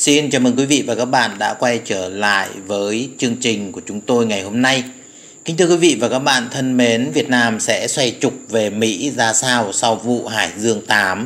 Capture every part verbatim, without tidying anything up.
Xin chào mừng quý vị và các bạn đã quay trở lại với chương trình của chúng tôi ngày hôm nay. Kính thưa quý vị và các bạn thân mến, Việt Nam sẽ xoay trục về Mỹ ra sao sau vụ Hải Dương tám?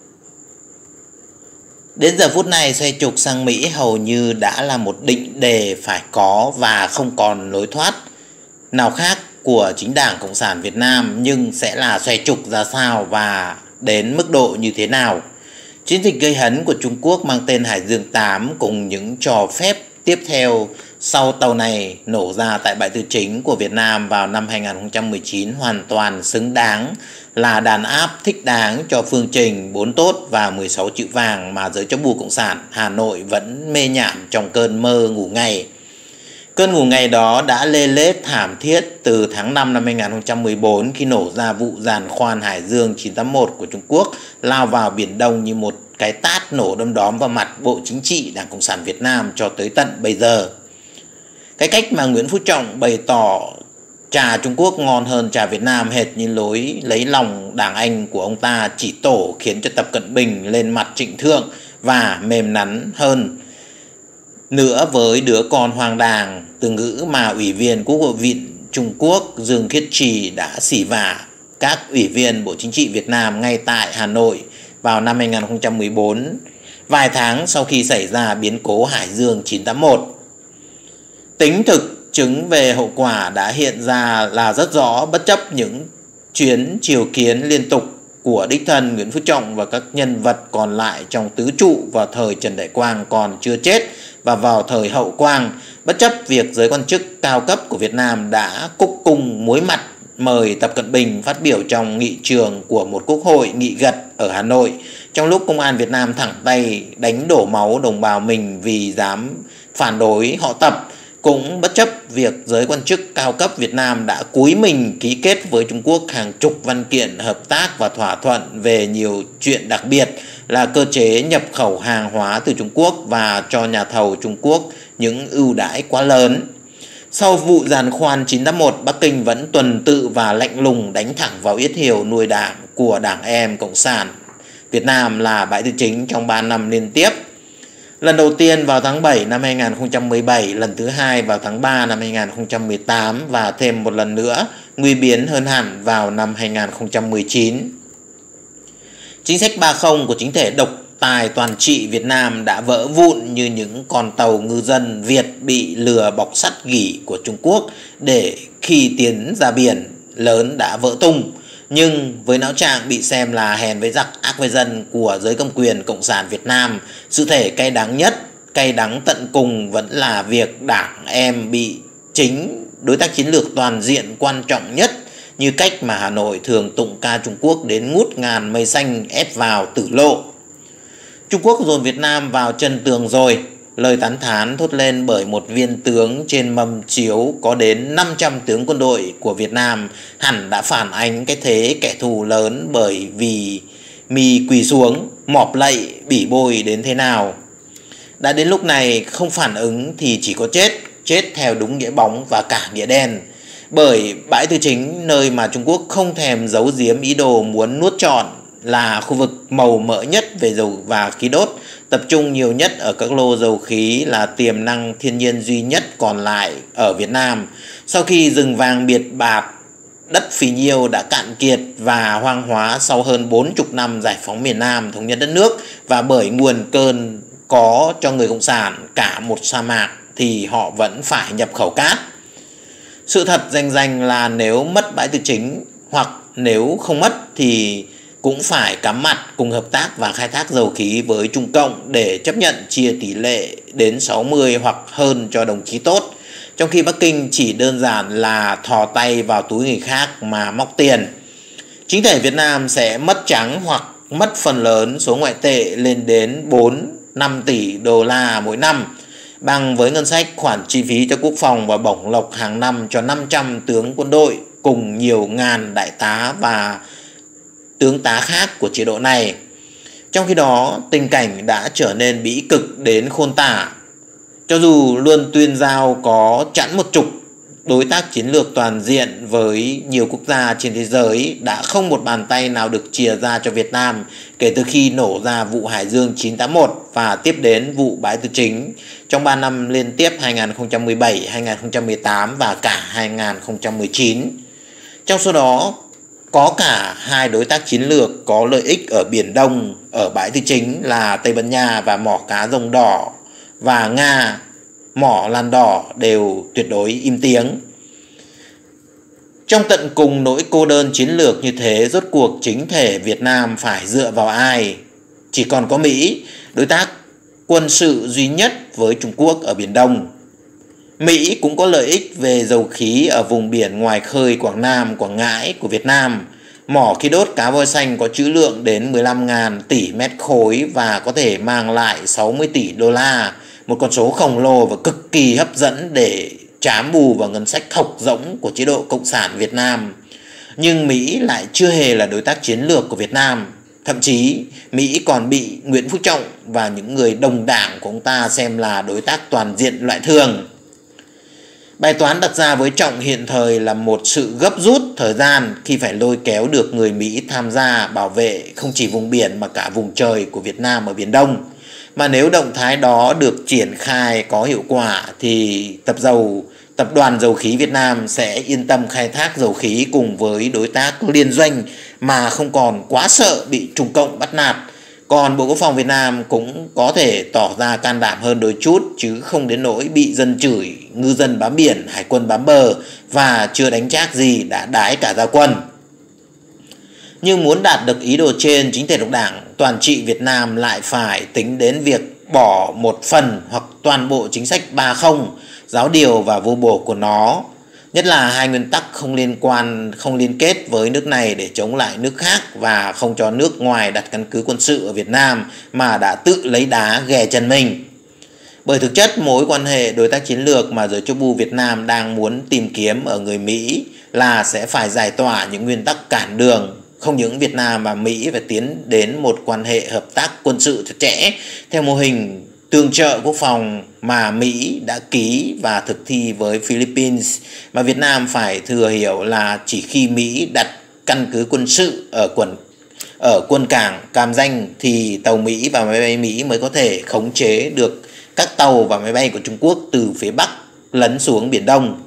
Đến giờ phút này, xoay trục sang Mỹ hầu như đã là một định đề phải có và không còn lối thoát nào khác của chính Đảng Cộng sản Việt Nam, nhưng sẽ là xoay trục ra sao và đến mức độ như thế nào? Chiến dịch gây hấn của Trung Quốc mang tên Hải Dương tám cùng những trò phép tiếp theo sau tàu này nổ ra tại bãi tư chính của Việt Nam vào năm hai nghìn không trăm mười chín hoàn toàn xứng đáng là đàn áp thích đáng cho phương trình bốn tốt và mười sáu chữ vàng mà giới chó bù Cộng sản Hà Nội vẫn mê nhảm trong cơn mơ ngủ ngày. Cơn ngủ ngày đó đã lê lết thảm thiết từ tháng năm năm hai nghìn không trăm mười bốn khi nổ ra vụ giàn khoan Hải Dương chín tám mốt của Trung Quốc lao vào Biển Đông như một cái tát nổ đom đóm vào mặt Bộ Chính trị Đảng Cộng sản Việt Nam cho tới tận bây giờ. Cái cách mà Nguyễn Phú Trọng bày tỏ trà Trung Quốc ngon hơn trà Việt Nam hệt như lối lấy lòng Đảng Anh của ông ta chỉ tổ khiến cho Tập Cận Bình lên mặt trịnh thượng và mềm nắn hơn nữa với đứa con hoang đàng, từ ngữ mà Ủy viên Quốc hội viện Trung Quốc Dương Khiết Trì đã xỉ vả các ủy viên Bộ Chính trị Việt Nam ngay tại Hà Nội vào năm hai nghìn không trăm mười bốn, vài tháng sau khi xảy ra biến cố Hải Dương chín tám mốt. Tính thực chứng về hậu quả đã hiện ra là rất rõ, bất chấp những chuyến triều kiến liên tục của đích thân Nguyễn Phú Trọng và các nhân vật còn lại trong tứ trụ vào thời Trần Đại Quang còn chưa chết và vào thời Hậu Quang, bất chấp việc giới quan chức cao cấp của Việt Nam đã cúc cung muối mặt mời Tập Cận Bình phát biểu trong nghị trường của một quốc hội nghị gật ở Hà Nội, trong lúc công an Việt Nam thẳng tay đánh đổ máu đồng bào mình vì dám phản đối họ Tập, cũng bất chấp việc giới quan chức cao cấp Việt Nam đã cúi mình ký kết với Trung Quốc hàng chục văn kiện hợp tác và thỏa thuận về nhiều chuyện đặc biệt là cơ chế nhập khẩu hàng hóa từ Trung Quốc và cho nhà thầu Trung Quốc những ưu đãi quá lớn. Sau vụ giàn khoan chín tám mốt, Bắc Kinh vẫn tuần tự và lạnh lùng đánh thẳng vào yết hiệu nuôi đảng của Đảng em Cộng sản Việt Nam là bãi tư chính trong ba năm liên tiếp. Lần đầu tiên vào tháng bảy năm hai nghìn không trăm mười bảy, lần thứ hai vào tháng ba năm hai nghìn không trăm mười tám và thêm một lần nữa nguy biến hơn hẳn vào năm hai nghìn không trăm mười chín. Chính sách ba không của chính thể độc tài toàn trị Việt Nam đã vỡ vụn như những con tàu ngư dân Việt bị lừa bọc sắt gỉ của Trung Quốc để khi tiến ra biển lớn đã vỡ tung. Nhưng với não trạng bị xem là hèn với giặc ác với dân của giới cầm quyền Cộng sản Việt Nam, sự thể cay đắng nhất, cay đắng tận cùng vẫn là việc Đảng em bị chính đối tác chiến lược toàn diện quan trọng nhất, như cách mà Hà Nội thường tụng ca Trung Quốc đến ngút ngàn mây xanh ép vào tử lộ. Trung Quốc dồn Việt Nam vào chân tường rồi, lời tán thán thốt lên bởi một viên tướng trên mâm chiếu có đến năm trăm tướng quân đội của Việt Nam hẳn đã phản ánh cái thế kẻ thù lớn bởi vì mì quỳ xuống, mọp lạy, bỉ bôi đến thế nào. Đã đến lúc này không phản ứng thì chỉ có chết, chết theo đúng nghĩa bóng và cả nghĩa đen. Bởi bãi tư chính, nơi mà Trung Quốc không thèm giấu giếm ý đồ muốn nuốt trọn, là khu vực màu mỡ nhất về dầu và khí đốt, tập trung nhiều nhất ở các lô dầu khí, là tiềm năng thiên nhiên duy nhất còn lại ở Việt Nam. Sau khi rừng vàng biệt bạt, đất phì nhiêu đã cạn kiệt và hoang hóa sau hơn bốn mươi năm giải phóng miền Nam, thống nhất đất nước, và bởi nguồn cơn có cho người Cộng sản cả một sa mạc thì họ vẫn phải nhập khẩu cát. Sự thật rành rành là nếu mất bãi tư chính, hoặc nếu không mất thì cũng phải cắm mặt cùng hợp tác và khai thác dầu khí với Trung Cộng để chấp nhận chia tỷ lệ đến sáu mươi hoặc hơn cho đồng chí tốt, trong khi Bắc Kinh chỉ đơn giản là thò tay vào túi người khác mà móc tiền. Chính thể Việt Nam sẽ mất trắng hoặc mất phần lớn số ngoại tệ lên đến bốn năm tỷ đô la mỗi năm, bằng với ngân sách khoản chi phí cho quốc phòng và bổng lộc hàng năm cho năm trăm tướng quân đội cùng nhiều ngàn đại tá và tướng tá khác của chế độ này. Trong khi đó, tình cảnh đã trở nên bĩ cực đến khôn tả. Cho dù luôn tuyên giao có chẵn một chục đối tác chiến lược toàn diện với nhiều quốc gia trên thế giới, đã không một bàn tay nào được chìa ra cho Việt Nam kể từ khi nổ ra vụ Hải Dương chín tám mốt và tiếp đến vụ Bãi Tư Chính trong ba năm liên tiếp hai nghìn không trăm mười bảy, hai nghìn không trăm mười tám và cả hai nghìn không trăm mười chín. Trong số đó có cả hai đối tác chiến lược có lợi ích ở Biển Đông, ở Bãi Tư Chính là Tây Ban Nha và mỏ cá Rồng Đỏ, và Nga, mỏ Lan Đỏ đều tuyệt đối im tiếng. Trong tận cùng nỗi cô đơn chiến lược như thế, rốt cuộc chính thể Việt Nam phải dựa vào ai? Chỉ còn có Mỹ, đối tác quân sự duy nhất với Trung Quốc ở Biển Đông. Mỹ cũng có lợi ích về dầu khí ở vùng biển ngoài khơi Quảng Nam, Quảng Ngãi của Việt Nam. Mỏ khí đốt Cá Voi Xanh có trữ lượng đến mười lăm nghìn tỷ mét khối và có thể mang lại sáu mươi tỷ đô la, một con số khổng lồ và cực kỳ hấp dẫn để trám bù vào ngân sách thộc rỗng của chế độ Cộng sản Việt Nam. Nhưng Mỹ lại chưa hề là đối tác chiến lược của Việt Nam. Thậm chí Mỹ còn bị Nguyễn Phú Trọng và những người đồng đảng của ông ta xem là đối tác toàn diện loại thường. Bài toán đặt ra với Trọng hiện thời là một sự gấp rút thời gian khi phải lôi kéo được người Mỹ tham gia bảo vệ không chỉ vùng biển mà cả vùng trời của Việt Nam ở Biển Đông. Mà nếu động thái đó được triển khai có hiệu quả thì tập dầu Tập đoàn Dầu khí Việt Nam sẽ yên tâm khai thác dầu khí cùng với đối tác liên doanh mà không còn quá sợ bị Trung Cộng bắt nạt. Còn Bộ Quốc phòng Việt Nam cũng có thể tỏ ra can đảm hơn đôi chút, chứ không đến nỗi bị dân chửi ngư dân bám biển, hải quân bám bờ và chưa đánh chác gì đã đái cả ra quân. Nhưng muốn đạt được ý đồ trên, chính thể độc đảng toàn trị Việt Nam lại phải tính đến việc bỏ một phần hoặc toàn bộ chính sách ba không, giáo điều và vô bổ của nó, nhất là hai nguyên tắc không liên quan, không liên kết với nước này để chống lại nước khác và không cho nước ngoài đặt căn cứ quân sự ở Việt Nam mà đã tự lấy đá ghè chân mình. Bởi thực chất mối quan hệ đối tác chiến lược mà giới châu bu Việt Nam đang muốn tìm kiếm ở người Mỹ là sẽ phải giải tỏa những nguyên tắc cản đường. Không những Việt Nam và Mỹ phải tiến đến một quan hệ hợp tác quân sự chặt chẽ theo mô hình tương trợ quốc phòng mà Mỹ đã ký và thực thi với Philippines, mà Việt Nam phải thừa hiểu là chỉ khi Mỹ đặt căn cứ quân sự ở quần ở quân cảng Cam Ranh thì tàu Mỹ và máy bay Mỹ mới có thể khống chế được các tàu và máy bay của Trung Quốc từ phía Bắc lấn xuống Biển Đông.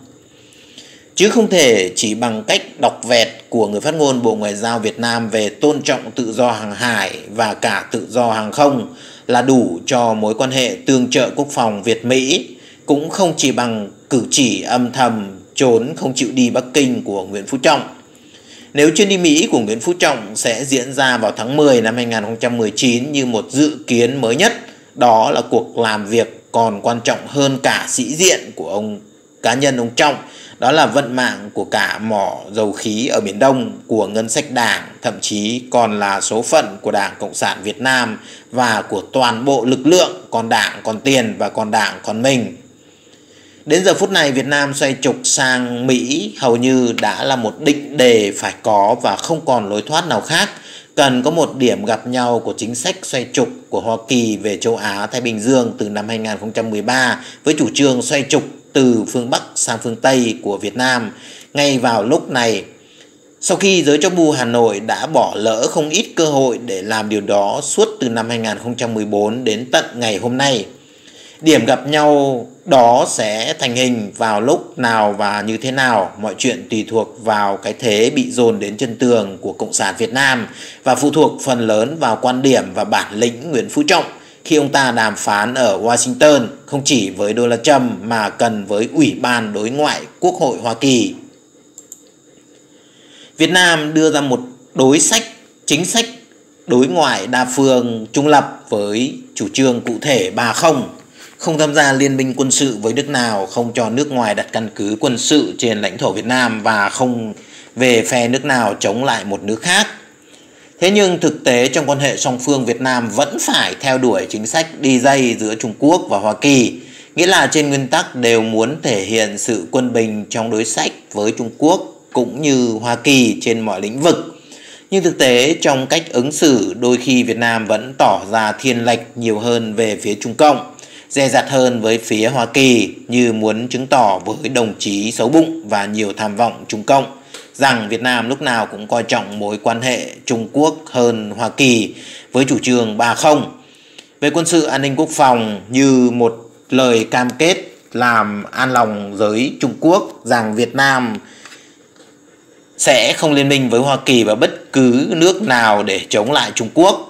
Chứ không thể chỉ bằng cách đọc vẹt của người phát ngôn Bộ Ngoại giao Việt Nam về tôn trọng tự do hàng hải và cả tự do hàng không là đủ cho mối quan hệ tương trợ quốc phòng Việt-Mỹ, cũng không chỉ bằng cử chỉ âm thầm trốn không chịu đi Bắc Kinh của Nguyễn Phú Trọng. Nếu chuyến đi Mỹ của Nguyễn Phú Trọng sẽ diễn ra vào tháng mười năm hai nghìn không trăm mười chín như một dự kiến mới nhất, đó là cuộc làm việc còn quan trọng hơn cả sĩ diện của ông cá nhân ông Trọng, đó là vận mạng của cả mỏ dầu khí ở Biển Đông, của ngân sách Đảng, thậm chí còn là số phận của Đảng Cộng sản Việt Nam và của toàn bộ lực lượng, còn Đảng còn tiền và còn Đảng còn mình. Đến giờ phút này, Việt Nam xoay trục sang Mỹ hầu như đã là một định đề phải có và không còn lối thoát nào khác. Cần có một điểm gặp nhau của chính sách xoay trục của Hoa Kỳ về châu Á Thái Bình Dương từ năm hai nghìn không trăm mười ba với chủ trương xoay trục từ phương Bắc sang phương Tây của Việt Nam ngay vào lúc này, sau khi giới châu bu Hà Nội đã bỏ lỡ không ít cơ hội để làm điều đó suốt từ năm hai nghìn không trăm mười bốn đến tận ngày hôm nay. Điểm gặp nhau đó sẽ thành hình vào lúc nào và như thế nào, mọi chuyện tùy thuộc vào cái thế bị dồn đến chân tường của Cộng sản Việt Nam và phụ thuộc phần lớn vào quan điểm và bản lĩnh Nguyễn Phú Trọng khi ông ta đàm phán ở Washington, không chỉ với Donald Trump mà cần với Ủy ban Đối ngoại Quốc hội Hoa Kỳ. Việt Nam đưa ra một đối sách, chính sách đối ngoại đa phương trung lập với chủ trương cụ thể ba không, không tham gia liên minh quân sự với nước nào, không cho nước ngoài đặt căn cứ quân sự trên lãnh thổ Việt Nam và không về phe nước nào chống lại một nước khác. Thế nhưng thực tế trong quan hệ song phương, Việt Nam vẫn phải theo đuổi chính sách đi dây giữa Trung Quốc và Hoa Kỳ, nghĩa là trên nguyên tắc đều muốn thể hiện sự quân bình trong đối sách với Trung Quốc cũng như Hoa Kỳ trên mọi lĩnh vực. Nhưng thực tế trong cách ứng xử, đôi khi Việt Nam vẫn tỏ ra thiên lệch nhiều hơn về phía Trung Cộng. dè dặt hơn với phía Hoa Kỳ, như muốn chứng tỏ với đồng chí xấu bụng và nhiều tham vọng Trung Cộng rằng Việt Nam lúc nào cũng coi trọng mối quan hệ Trung Quốc hơn Hoa Kỳ với chủ trương ba không. Về quân sự an ninh quốc phòng, như một lời cam kết làm an lòng giới Trung Quốc rằng Việt Nam sẽ không liên minh với Hoa Kỳ và bất cứ nước nào để chống lại Trung Quốc.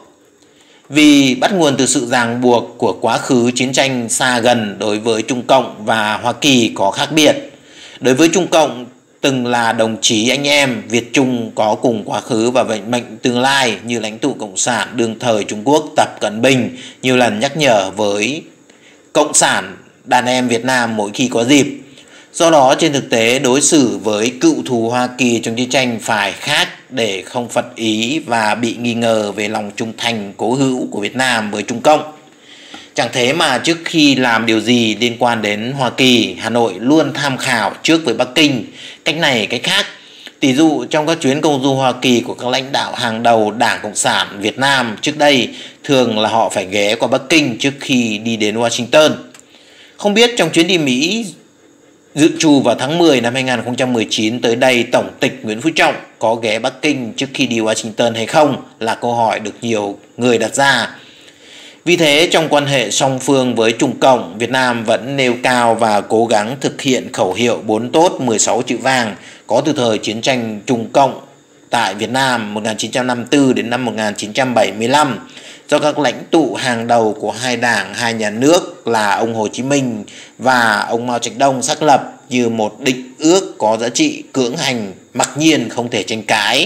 Vì bắt nguồn từ sự ràng buộc của quá khứ chiến tranh xa gần, đối với Trung Cộng và Hoa Kỳ có khác biệt. Đối với Trung Cộng, từng là đồng chí anh em Việt Trung có cùng quá khứ và vận mệnh tương lai, như lãnh tụ Cộng sản đương thời Trung Quốc Tập Cận Bình nhiều lần nhắc nhở với Cộng sản đàn em Việt Nam mỗi khi có dịp. Do đó trên thực tế, đối xử với cựu thù Hoa Kỳ trong chiến tranh phải khác để không phật ý và bị nghi ngờ về lòng trung thành cố hữu của Việt Nam với Trung Cộng. Chẳng thế mà trước khi làm điều gì liên quan đến Hoa Kỳ, Hà Nội luôn tham khảo trước với Bắc Kinh, cách này cách khác. Tỷ dụ trong các chuyến công du Hoa Kỳ của các lãnh đạo hàng đầu Đảng Cộng sản Việt Nam trước đây, thường là họ phải ghé qua Bắc Kinh trước khi đi đến Washington. Không biết trong chuyến đi Mỹ dự trù vào tháng mười năm hai nghìn không trăm mười chín tới đây, Tổng tịch Nguyễn Phú Trọng có ghé Bắc Kinh trước khi đi Washington hay không là câu hỏi được nhiều người đặt ra. Vì thế, trong quan hệ song phương với Trung Cộng, Việt Nam vẫn nêu cao và cố gắng thực hiện khẩu hiệu bốn tốt mười sáu chữ vàng có từ thời chiến tranh Trung Cộng tại Việt Nam một nghìn chín trăm năm mươi tư đến năm một nghìn chín trăm bảy mươi lăm do các lãnh tụ hàng đầu của hai đảng, hai nhà nước là ông Hồ Chí Minh và ông Mao Trạch Đông xác lập như một định ước có giá trị cưỡng hành, mặc nhiên không thể tranh cãi.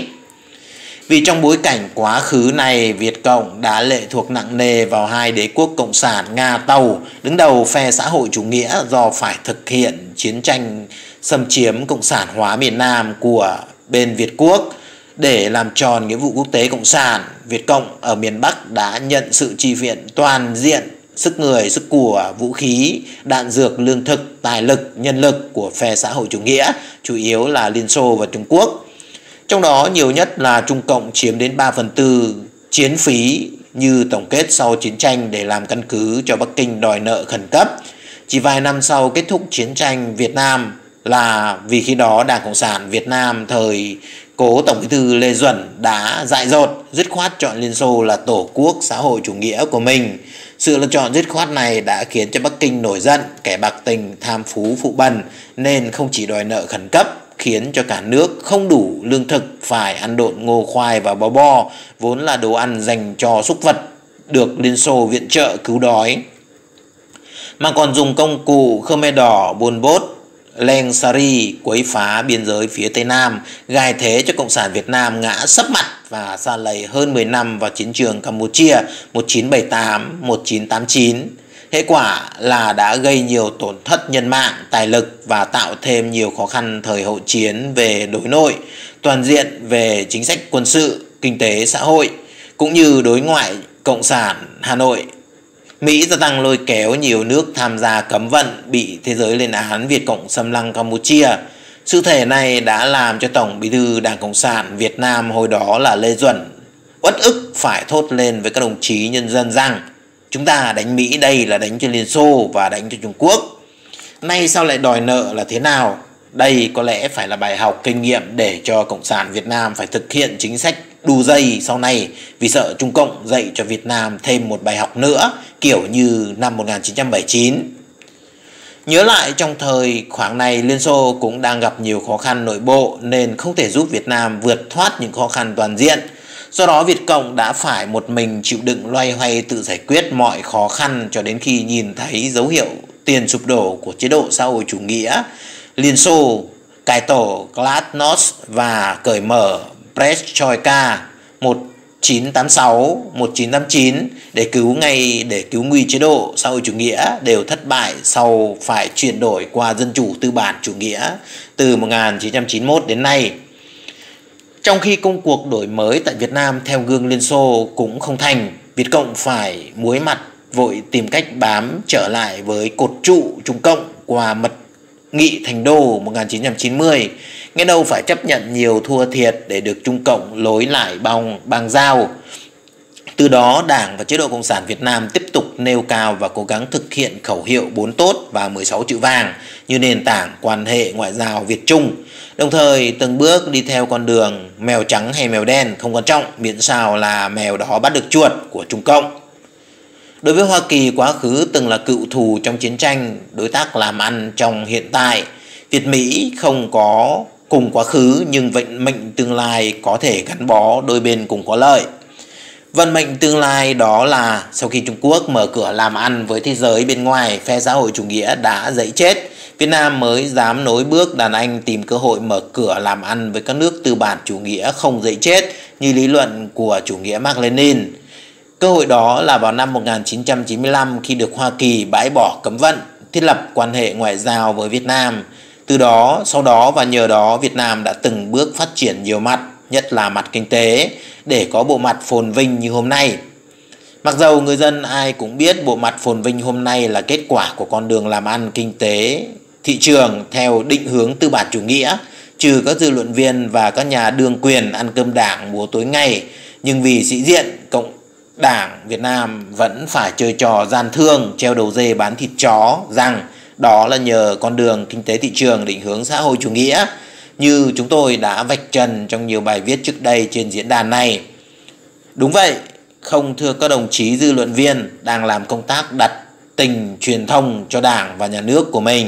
Vì trong bối cảnh quá khứ này, Việt Cộng đã lệ thuộc nặng nề vào hai đế quốc cộng sản Nga Tàu, đứng đầu phe xã hội chủ nghĩa do phải thực hiện chiến tranh xâm chiếm cộng sản hóa miền Nam của bên Việt Quốc. Để làm tròn nghĩa vụ quốc tế cộng sản, Việt Cộng ở miền Bắc đã nhận sự chi viện toàn diện sức người, sức của, vũ khí, đạn dược, lương thực, tài lực, nhân lực của phe xã hội chủ nghĩa, chủ yếu là Liên Xô và Trung Quốc. Trong đó nhiều nhất là Trung Cộng chiếm đến ba phần tư chiến phí như tổng kết sau chiến tranh để làm căn cứ cho Bắc Kinh đòi nợ khẩn cấp. Chỉ vài năm sau kết thúc chiến tranh Việt Nam là vì khi đó Đảng Cộng sản Việt Nam thời cố Tổng Bí thư Lê Duẩn đã dại dột, dứt khoát chọn Liên Xô là tổ quốc xã hội chủ nghĩa của mình. Sự lựa chọn dứt khoát này đã khiến cho Bắc Kinh nổi giận, kẻ bạc tình, tham phú, phụ bần, nên không chỉ đòi nợ khẩn cấp, khiến cho cả nước không đủ lương thực, phải ăn độn ngô khoai và bò bo, vốn là đồ ăn dành cho súc vật, được Liên Xô viện trợ cứu đói, mà còn dùng công cụ Khmer Đỏ, Pol Pot, Leng Sari quấy phá biên giới phía Tây Nam, gài thế cho Cộng sản Việt Nam ngã sấp mặt và sa lầy hơn mười năm vào chiến trường Campuchia một nghìn chín trăm bảy mươi tám đến một nghìn chín trăm tám mươi chín. Hệ quả là đã gây nhiều tổn thất nhân mạng, tài lực và tạo thêm nhiều khó khăn thời hậu chiến về đối nội, toàn diện về chính sách quân sự, kinh tế, xã hội, cũng như đối ngoại Cộng sản Hà Nội. Mỹ gia tăng lôi kéo nhiều nước tham gia cấm vận, bị thế giới lên án Việt Cộng xâm lăng Campuchia. Sự thể này đã làm cho Tổng Bí thư Đảng Cộng sản Việt Nam hồi đó là Lê Duẩn uất ức phải thốt lên với các đồng chí nhân dân rằng chúng ta đánh Mỹ đây là đánh cho Liên Xô và đánh cho Trung Quốc. Nay sao lại đòi nợ là thế nào? Đây có lẽ phải là bài học kinh nghiệm để cho Cộng sản Việt Nam phải thực hiện chính sách đu dây sau này, vì sợ Trung Cộng dạy cho Việt Nam thêm một bài học nữa kiểu như năm một nghìn chín trăm bảy mươi chín. Nhớ lại trong thời khoảng này, Liên Xô cũng đang gặp nhiều khó khăn nội bộ nên không thể giúp Việt Nam vượt thoát những khó khăn toàn diện. Do đó Việt Cộng đã phải một mình chịu đựng loay hoay tự giải quyết mọi khó khăn cho đến khi nhìn thấy dấu hiệu tiền sụp đổ của chế độ xã hội chủ nghĩa Liên Xô, cải tổ Glasnost và cởi mở Perestroika một nghìn chín trăm tám mươi sáu đến một nghìn chín trăm tám mươi chín để cứu ngay để cứu nguy chế độ xã hội chủ nghĩa đều thất bại sau phải chuyển đổi qua dân chủ tư bản chủ nghĩa từ một nghìn chín trăm chín mươi mốt đến nay. Trong khi công cuộc đổi mới tại Việt Nam theo gương Liên Xô cũng không thành, Việt Cộng phải muối mặt vội tìm cách bám trở lại với cột trụ Trung Cộng qua mật nghị Thành Đô một nghìn chín trăm chín mươi. Nghe đâu phải chấp nhận nhiều thua thiệt để được Trung Cộng lối lại bang, bang giao. Từ đó Đảng và chế độ Cộng sản Việt Nam tiếp tục nêu cao và cố gắng thực hiện khẩu hiệu bốn tốt và mười sáu chữ vàng như nền tảng quan hệ ngoại giao Việt-Trung, đồng thời từng bước đi theo con đường mèo trắng hay mèo đen không quan trọng, miễn sao là mèo đó bắt được chuột của Trung Cộng. Đối với Hoa Kỳ, quá khứ từng là cựu thù trong chiến tranh, đối tác làm ăn trong hiện tại. Việt-Mỹ không có cùng quá khứ nhưng vận mệnh tương lai có thể gắn bó, đôi bên cùng có lợi. Vận mệnh tương lai đó là sau khi Trung Quốc mở cửa làm ăn với thế giới bên ngoài, phe xã hội chủ nghĩa đã dẫy chết, Việt Nam mới dám nối bước đàn anh tìm cơ hội mở cửa làm ăn với các nước tư bản chủ nghĩa không dẫy chết như lý luận của chủ nghĩa Mác Lênin. Cơ hội đó là vào năm một nghìn chín trăm chín mươi lăm khi được Hoa Kỳ bãi bỏ cấm vận, thiết lập quan hệ ngoại giao với Việt Nam. Từ đó, sau đó và nhờ đó Việt Nam đã từng bước phát triển nhiều mặt, nhất là mặt kinh tế, để có bộ mặt phồn vinh như hôm nay. Mặc dầu người dân ai cũng biết bộ mặt phồn vinh hôm nay là kết quả của con đường làm ăn kinh tế thị trường theo định hướng tư bản chủ nghĩa, trừ các dư luận viên và các nhà đương quyền ăn cơm đảng múa tối ngày, nhưng vì sĩ diện, Cộng đảng Việt Nam vẫn phải chơi trò gian thương treo đầu dê bán thịt chó rằng đó là nhờ con đường kinh tế thị trường định hướng xã hội chủ nghĩa, như chúng tôi đã vạch trần trong nhiều bài viết trước đây trên diễn đàn này. Đúng vậy, không thưa các đồng chí dư luận viên đang làm công tác đặt tình truyền thông cho đảng và nhà nước của mình.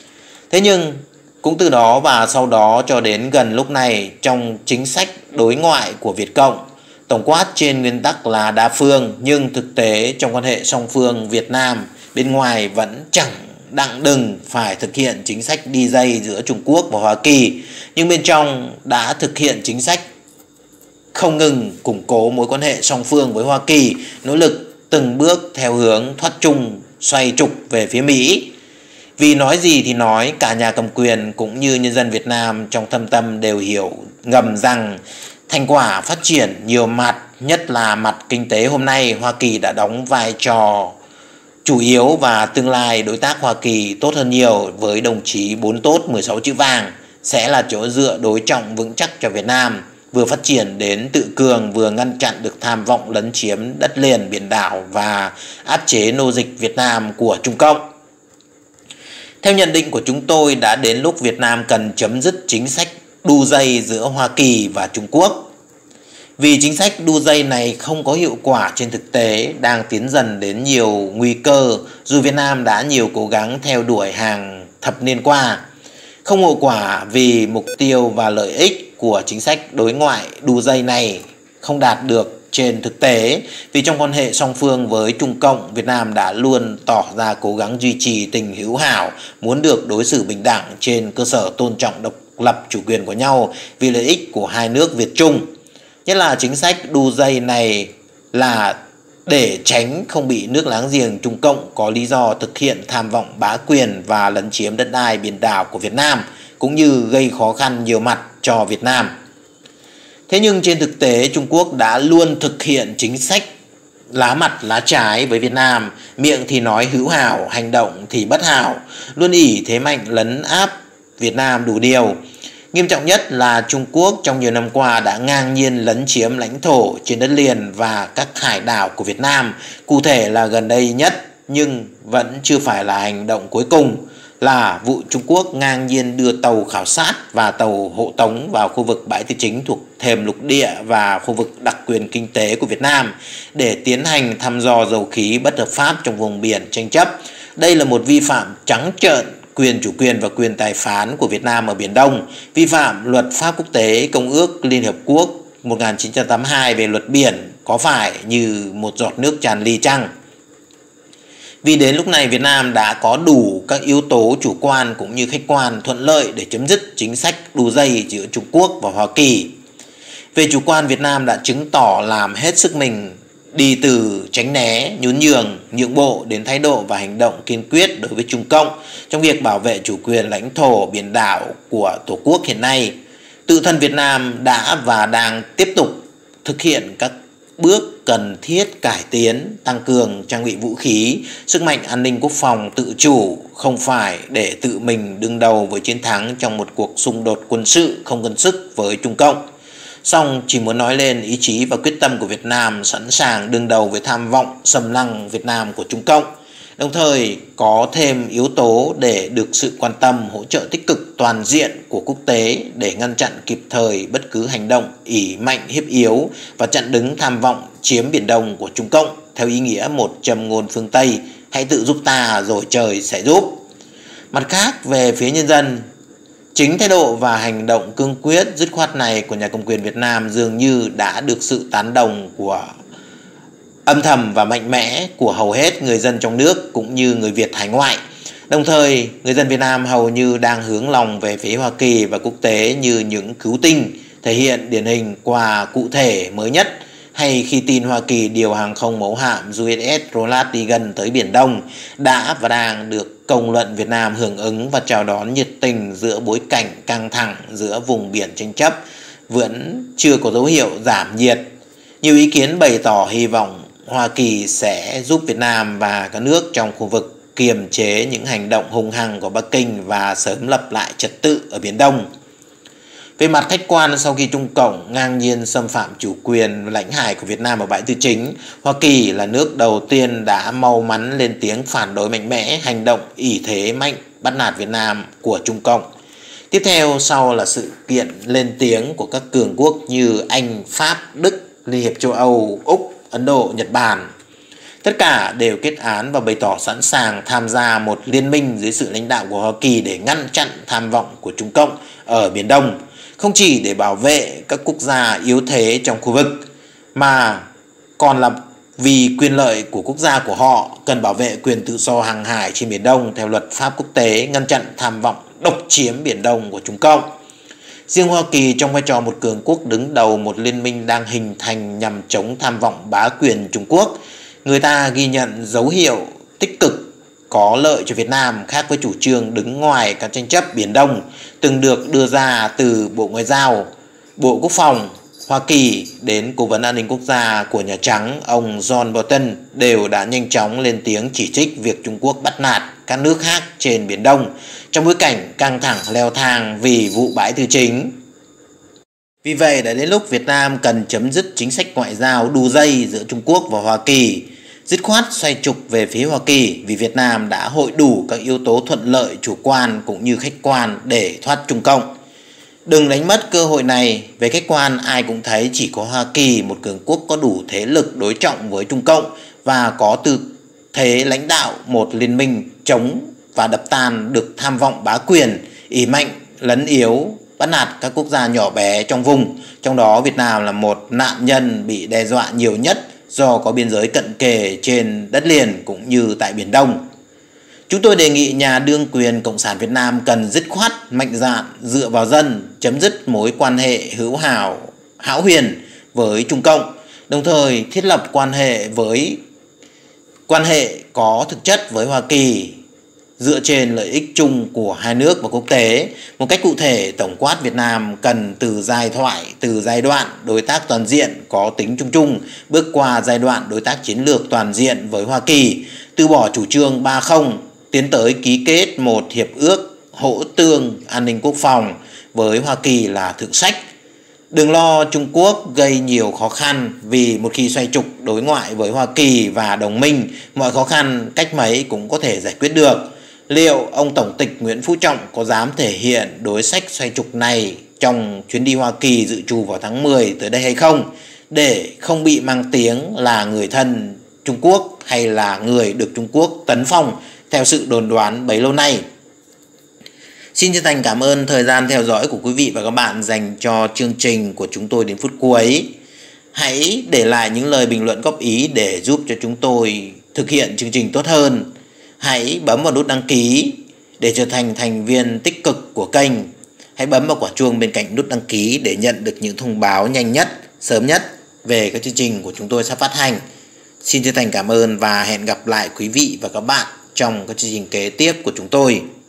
Thế nhưng cũng từ đó và sau đó cho đến gần lúc này, trong chính sách đối ngoại của Việt Cộng, tổng quát trên nguyên tắc là đa phương, nhưng thực tế trong quan hệ song phương Việt Nam bên ngoài vẫn chẳng đặng đừng phải thực hiện chính sách đi dây giữa Trung Quốc và Hoa Kỳ, nhưng bên trong đã thực hiện chính sách không ngừng củng cố mối quan hệ song phương với Hoa Kỳ, nỗ lực từng bước theo hướng thoát chung xoay trục về phía Mỹ. Vì nói gì thì nói, cả nhà cầm quyền cũng như nhân dân Việt Nam trong thâm tâm đều hiểu ngầm rằng thành quả phát triển nhiều mặt, nhất là mặt kinh tế hôm nay, Hoa Kỳ đã đóng vai trò chủ yếu và tương lai đối tác Hoa Kỳ tốt hơn nhiều với đồng chí bốn tốt mười sáu chữ vàng sẽ là chỗ dựa đối trọng vững chắc cho Việt Nam, vừa phát triển đến tự cường vừa ngăn chặn được tham vọng lấn chiếm đất liền biển đảo và áp chế nô dịch Việt Nam của Trung Cộng. Theo nhận định của chúng tôi, đã đến lúc Việt Nam cần chấm dứt chính sách đu dây giữa Hoa Kỳ và Trung Quốc. Vì chính sách đu dây này không có hiệu quả trên thực tế, đang tiến dần đến nhiều nguy cơ dù Việt Nam đã nhiều cố gắng theo đuổi hàng thập niên qua. Không hiệu quả vì mục tiêu và lợi ích của chính sách đối ngoại đu dây này không đạt được trên thực tế, vì trong quan hệ song phương với Trung Cộng, Việt Nam đã luôn tỏ ra cố gắng duy trì tình hữu hảo, muốn được đối xử bình đẳng trên cơ sở tôn trọng độc lập chủ quyền của nhau vì lợi ích của hai nước Việt Trung. Nhất là chính sách đu dây này là để tránh không bị nước láng giềng Trung Cộng có lý do thực hiện tham vọng bá quyền và lấn chiếm đất đai biển đảo của Việt Nam, cũng như gây khó khăn nhiều mặt cho Việt Nam. Thế nhưng trên thực tế, Trung Quốc đã luôn thực hiện chính sách lá mặt lá trái với Việt Nam, miệng thì nói hữu hảo, hành động thì bất hảo, luôn ỷ thế mạnh lấn áp Việt Nam đủ điều. Nghiêm trọng nhất là Trung Quốc trong nhiều năm qua đã ngang nhiên lấn chiếm lãnh thổ trên đất liền và các hải đảo của Việt Nam, cụ thể là gần đây nhất nhưng vẫn chưa phải là hành động cuối cùng, là vụ Trung Quốc ngang nhiên đưa tàu khảo sát và tàu hộ tống vào khu vực bãi tư chính thuộc thềm lục địa và khu vực đặc quyền kinh tế của Việt Nam để tiến hành thăm dò dầu khí bất hợp pháp trong vùng biển tranh chấp. Đây là một vi phạm trắng trợn quyền chủ quyền và quyền tài phán của Việt Nam ở Biển Đông, vi phạm luật pháp quốc tế, Công ước Liên Hợp Quốc một nghìn chín trăm tám mươi hai về luật biển, có phải như một giọt nước tràn ly chăng? Vì đến lúc này Việt Nam đã có đủ các yếu tố chủ quan cũng như khách quan thuận lợi để chấm dứt chính sách đu dây giữa Trung Quốc và Hoa Kỳ. Về chủ quan, Việt Nam đã chứng tỏ làm hết sức mình đi từ tránh né, nhún nhường, nhượng bộ đến thái độ và hành động kiên quyết đối với Trung Cộng trong việc bảo vệ chủ quyền lãnh thổ biển đảo của Tổ quốc hiện nay. Tự thân Việt Nam đã và đang tiếp tục thực hiện các bước cần thiết cải tiến, tăng cường trang bị vũ khí, sức mạnh an ninh quốc phòng tự chủ, không phải để tự mình đương đầu với chiến thắng trong một cuộc xung đột quân sự không cân sức với Trung Cộng. Song chỉ muốn nói lên ý chí và quyết tâm của Việt Nam sẵn sàng đương đầu với tham vọng xâm lăng Việt Nam của Trung Cộng. đồng thời có thêm yếu tố để được sự quan tâm hỗ trợ tích cực toàn diện của quốc tế để ngăn chặn kịp thời bất cứ hành động ỷ mạnh hiếp yếu và chặn đứng tham vọng chiếm Biển Đông của Trung Cộng theo ý nghĩa một châm ngôn phương Tây: hãy tự giúp ta rồi trời sẽ giúp. Mặt khác, về phía nhân dân, chính thái độ và hành động cương quyết dứt khoát này của nhà cầm quyền Việt Nam dường như đã được sự tán đồng của âm thầm và mạnh mẽ của hầu hết người dân trong nước cũng như người Việt hải ngoại. Đồng thời, người dân Việt Nam hầu như đang hướng lòng về phía Hoa Kỳ và quốc tế như những cứu tinh, thể hiện điển hình qua cụ thể mới nhất hay khi tin Hoa Kỳ điều hàng không mẫu hạm u ét ét Ronald Reagan tới Biển Đông đã và đang được công luận Việt Nam hưởng ứng và chào đón nhiệt tình giữa bối cảnh căng thẳng giữa vùng biển tranh chấp vẫn chưa có dấu hiệu giảm nhiệt. Nhiều ý kiến bày tỏ hy vọng Hoa Kỳ sẽ giúp Việt Nam và các nước trong khu vực kiềm chế những hành động hung hăng của Bắc Kinh và sớm lập lại trật tự ở Biển Đông. Về mặt khách quan, sau khi Trung Cộng ngang nhiên xâm phạm chủ quyền lãnh hải của Việt Nam ở bãi Tư Chính, Hoa Kỳ là nước đầu tiên đã mau mắn lên tiếng phản đối mạnh mẽ hành động ỷ thế mạnh bắt nạt Việt Nam của Trung Cộng. Tiếp theo sau là sự kiện lên tiếng của các cường quốc như Anh, Pháp, Đức, Liên hiệp châu Âu, Úc, Ấn Độ, Nhật Bản. Tất cả đều kết án và bày tỏ sẵn sàng tham gia một liên minh dưới sự lãnh đạo của Hoa Kỳ để ngăn chặn tham vọng của Trung Cộng ở Biển Đông, không chỉ để bảo vệ các quốc gia yếu thế trong khu vực, mà còn là vì quyền lợi của quốc gia của họ cần bảo vệ quyền tự do hàng hải trên Biển Đông theo luật pháp quốc tế, ngăn chặn tham vọng độc chiếm Biển Đông của Trung Cộng. Riêng Hoa Kỳ trong vai trò một cường quốc đứng đầu một liên minh đang hình thành nhằm chống tham vọng bá quyền Trung Quốc, người ta ghi nhận dấu hiệu tích cực có lợi cho Việt Nam, khác với chủ trương đứng ngoài các tranh chấp Biển Đông từng được đưa ra từ Bộ Ngoại giao, Bộ Quốc phòng Hoa Kỳ đến Cố vấn An ninh Quốc gia của Nhà Trắng, ông John Bolton đều đã nhanh chóng lên tiếng chỉ trích việc Trung Quốc bắt nạt các nước khác trên Biển Đông trong bối cảnh căng thẳng leo thang vì vụ bãi Tư Chính. Vì vậy đã đến lúc Việt Nam cần chấm dứt chính sách ngoại giao đu dây giữa Trung Quốc và Hoa Kỳ, dứt khoát xoay trục về phía Hoa Kỳ, vì Việt Nam đã hội đủ các yếu tố thuận lợi chủ quan cũng như khách quan để thoát Trung Cộng. Đừng đánh mất cơ hội này. Về khách quan, ai cũng thấy chỉ có Hoa Kỳ, một cường quốc có đủ thế lực đối trọng với Trung Cộng và có tư thế lãnh đạo một liên minh chống và đập tan được tham vọng bá quyền, ỷ mạnh, lấn yếu, bắt nạt các quốc gia nhỏ bé trong vùng. Trong đó Việt Nam là một nạn nhân bị đe dọa nhiều nhất do có biên giới cận kề trên đất liền cũng như tại Biển Đông. Chúng tôi đề nghị nhà đương quyền Cộng sản Việt Nam cần dứt khoát, mạnh dạn, dựa vào dân, chấm dứt mối quan hệ hữu hảo, hão huyền với Trung Cộng, đồng thời thiết lập quan hệ với quan hệ có thực chất với Hoa Kỳ dựa trên lợi ích chung của hai nước và quốc tế. Một cách cụ thể, tổng quát Việt Nam cần từ giai thoại, từ giai đoạn đối tác toàn diện có tính chung chung, bước qua giai đoạn đối tác chiến lược toàn diện với Hoa Kỳ, từ bỏ chủ trương ba không, tiến tới ký kết một hiệp ước hỗ tương an ninh quốc phòng với Hoa Kỳ là thượng sách. Đừng lo Trung Quốc gây nhiều khó khăn, vì một khi xoay trục đối ngoại với Hoa Kỳ và đồng minh, mọi khó khăn cách mấy cũng có thể giải quyết được. Liệu ông Tổng tịch Nguyễn Phú Trọng có dám thể hiện đối sách xoay trục này trong chuyến đi Hoa Kỳ dự trù vào tháng mười tới đây hay không, để không bị mang tiếng là người thân Trung Quốc hay là người được Trung Quốc tấn phong theo sự đồn đoán bấy lâu nay? Xin chân thành cảm ơn thời gian theo dõi của quý vị và các bạn dành cho chương trình của chúng tôi đến phút cuối. Hãy để lại những lời bình luận góp ý để giúp cho chúng tôi thực hiện chương trình tốt hơn. Hãy bấm vào nút đăng ký để trở thành thành viên tích cực của kênh. Hãy bấm vào quả chuông bên cạnh nút đăng ký để nhận được những thông báo nhanh nhất, sớm nhất về các chương trình của chúng tôi sắp phát hành. Xin chân thành cảm ơn và hẹn gặp lại quý vị và các bạn trong các chương trình kế tiếp của chúng tôi.